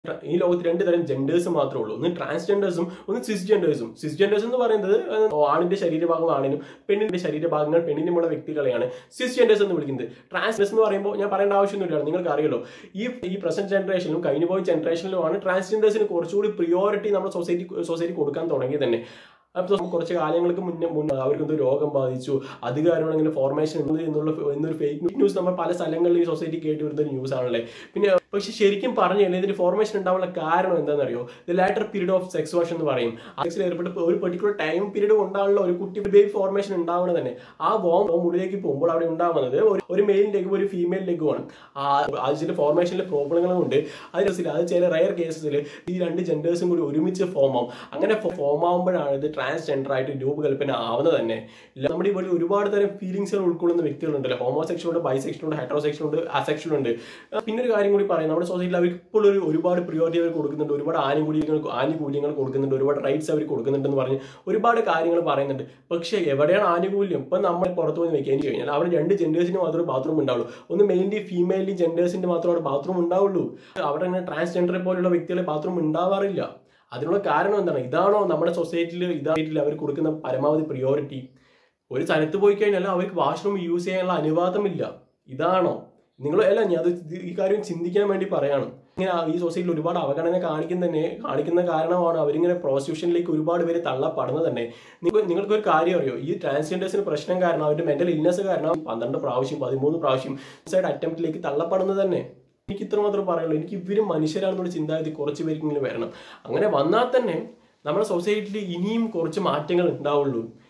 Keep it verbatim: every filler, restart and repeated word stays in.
ഈ ലോകത്ത് രണ്ട് തരം ജെൻഡേഴ്സ് മാത്രമേ ഉള്ളൂ. ഒന്ന് ട്രാൻസ്ജെൻഡേഴ്സും ഒന്ന് സിസ്ജെൻഡേഴ്സും. സിസ്ജെൻഡേഴ്സ് എന്ന് പറയുന്നത് ആണിന്റെ ശരീരഭാഗം ആണിനും പെണ്ണിന്റെ ശരീരഭാഗങ്ങൾ പെണ്ണിനുമുള്ള വ്യക്തികളെയാണ് സിസ്ജെൻഡേഴ്സ് എന്ന് വിളിക്കുന്നത്. ട്രാൻസ്ജെൻഡേഴ്സ് എന്ന് പറയുമ്പോൾ ഞാൻ പറയേണ്ട ആവശ്യമൊന്നുമില്ല, നിങ്ങൾക്ക് അറിയാലോ. ഈ ഈ പ്രസന്റ് ജനറേഷനിലും കഴിഞ്ഞു പോയ ജനറേഷനിലുമാണ് ട്രാൻസ്ജെൻഡേഴ്സിന് കുറച്ചുകൂടി പ്രിയോറിറ്റി നമ്മുടെ സൊസൈറ്റി സൊസൈറ്റി കൊടുക്കാൻ തുടങ്ങി തന്നെ. അപ്പോൾ കുറച്ച് കാലങ്ങൾക്ക് മുന്നേ മുന്നേ അവർക്കെന്തോ രോഗം ബാധിച്ചു, അത് കാരണം ഇങ്ങനെ ഫോർമേഷൻ എന്നുള്ള എന്നൊരു ഫേക്ക് ന്യൂസ് നമ്മൾ പല സ്ഥലങ്ങളിൽ ഈ സൊസൈറ്റി കേട്ട് വരുന്ന ഒരു ന്യൂസ് ആണല്ലേ. പിന്നെ പക്ഷെ ശരിക്കും പറഞ്ഞു കഴിഞ്ഞാൽ ഇതിന് ഫോർമേഷൻ ഉണ്ടാവാനുള്ള കാരണം എന്താണെന്ന് അറിയോ? The later period of sex wash എന്ന് പറയും. സെക്സിൽ ഏർപ്പെട്ട് ഒരു പെർട്ടിക്കുലർ ടൈം പീരീഡ് കൊണ്ടാണല്ലോ ഒരു കുട്ടി ബേബി ഫോർമേഷൻ ഉണ്ടാവുന്നത് തന്നെ. ആ വോം ഉള്ളിലേക്ക് പോകുമ്പോൾ അവിടെ ഉണ്ടാവുന്നത് ഒരു മെയിൽ ലെഗും ഒരു ഫീമെയിൽ ലെഗുമാണ്. ആ അതിന്റെ ഫോർമേഷനിലെ പ്രോബ്ലങ്ങളും ഉണ്ട്. അതിൽ അത് ചില റയർ കേസസിൽ ഈ രണ്ട് ജെൻഡേഴ്സും കൂടി ഒരുമിച്ച് ഫോം ആവും. അങ്ങനെ ഫോം ആവുമ്പോഴാണ് ഇത് ട്രാൻസ്ജെൻഡർ ആയിട്ട് രൂപകൽപ്പന ആവുന്നത് തന്നെ. നമ്മുടെ ഇവിടെ ഒരുപാട് തരം ഫീലിംഗ്സുകൾ ഉൾക്കൊള്ളുന്ന വ്യക്തികളുണ്ടല്ലോ. ഹോമോസെക്ഷൽ ഉണ്ട്, ബൈസെക്ഷൽ ഉണ്ട്, ഹെറ്ററോസെക്ഷൽ ഉണ്ട്, അസെക്ഷൽ ഉണ്ട്. പിന്നെ ഒരു കാര്യം കൂടി പറയാം, നമ്മുടെ സൊസൈറ്റിയിൽ അവർക്ക് ഇപ്പോൾ ഒരു ഒരുപാട് പ്രിയോറിറ്റി അവർ കൊടുക്കുന്നുണ്ട്, ഒരുപാട് ആനുകൂല്യങ്ങൾ ആനുകൂല്യങ്ങൾ കൊടുക്കുന്നുണ്ട്, ഒരുപാട് റൈറ്റ്സ് അവർ കൊടുക്കുന്നുണ്ടെന്ന് പറഞ്ഞ് ഒരുപാട് കാര്യങ്ങൾ പറയുന്നുണ്ട്. പക്ഷേ എവിടെയാണ് ആനുകൂല്യം? ഇപ്പം നമ്മൾ പുറത്തു പോയി വെക്കാൻ കഴിഞ്ഞാൽ അവിടെ രണ്ട് ജെൻഡേഴ്സിന് മാത്രമേ ബാത്റൂം ഉണ്ടാവുള്ളൂ. ഒന്ന് മെയിൻലി ഫീമെയിലി ജെൻഡേഴ്സിന്റെ മാത്രമേ അവിടെ ബാത്റൂം ഉണ്ടാവുള്ളൂ. അവിടെ അങ്ങനെ ട്രാൻസ്ജെൻഡറെ പോലുള്ള വ്യക്തികളെ ബാത്റൂം ഉണ്ടാവാറില്ല. അതിനുള്ള കാരണം എന്താണ്? ഇതാണോ നമ്മുടെ സൊസൈറ്റിയിൽ ഇതായിട്ടില്ല അവർ കൊടുക്കുന്ന പരമാവധി പ്രിയോറിറ്റി? ഒരു സ്ഥലത്ത് പോയി കഴിഞ്ഞാൽ അവർക്ക് വാഷ്റൂം യൂസ് ചെയ്യാനുള്ള അനുവാദമില്ല. ഇതാണോ നിങ്ങൾ? അല്ല, ഞാൻ അത് ഈ കാര്യം ചിന്തിക്കാൻ വേണ്ടി പറയാണ്. ഇങ്ങനെ ഈ സൊസൈറ്റിയിൽ ഒരുപാട് അവഗണന കാണിക്കുന്ന തന്നെ കാണിക്കുന്ന കാരണമാണ് അവരിങ്ങനെ പ്രോസ്റ്റിറ്റ്യൂഷനിലേക്ക് ഒരുപാട് പേര് തള്ളപ്പെടുന്നത് തന്നെ. നിങ്ങൾ നിങ്ങൾക്കൊരു കാര്യം അറിയോ? ഈ ട്രാൻസ്ജെൻഡേഴ്സിന് പ്രശ്നം കാരണം അവരുടെ മെന്റൽ ഇൽനെസ് കാരണം പന്ത്രണ്ട് പ്രാവശ്യം പതിമൂന്ന് പ്രാവശ്യം സൂസൈഡ് അറ്റംപ്റ്റിലേക്ക് തള്ളപ്പെടുന്നത് തന്നെ. എനിക്ക് ഇത്രമാത്രം പറയുള്ളൂ. എനിക്ക് ഇവരും മനുഷ്യരാണെന്നുള്ള ചിന്താഗതി കുറച്ച് പേർക്കെങ്കിലും വരണം. അങ്ങനെ വന്നാൽ തന്നെ നമ്മുടെ സൊസൈറ്റിയിൽ ഇനിയും കുറച്ച് മാറ്റങ്ങൾ ഉണ്ടാവുള്ളൂ.